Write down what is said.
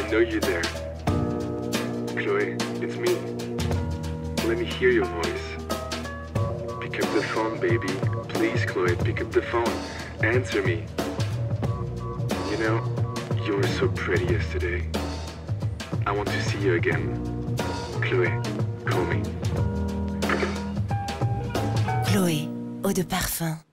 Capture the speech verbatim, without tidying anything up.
know you're there. Chloe, it's me. Let me hear your voice. Pick up the phone, baby. Please, Chloe, pick up the phone. Answer me. You know, you were so pretty yesterday. I want to see you again. Chloé, call me. Chloé, eau de parfum.